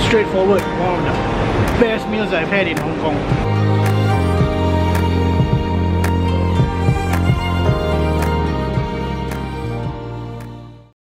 straightforward. One of the best meals I've had in Hong Kong.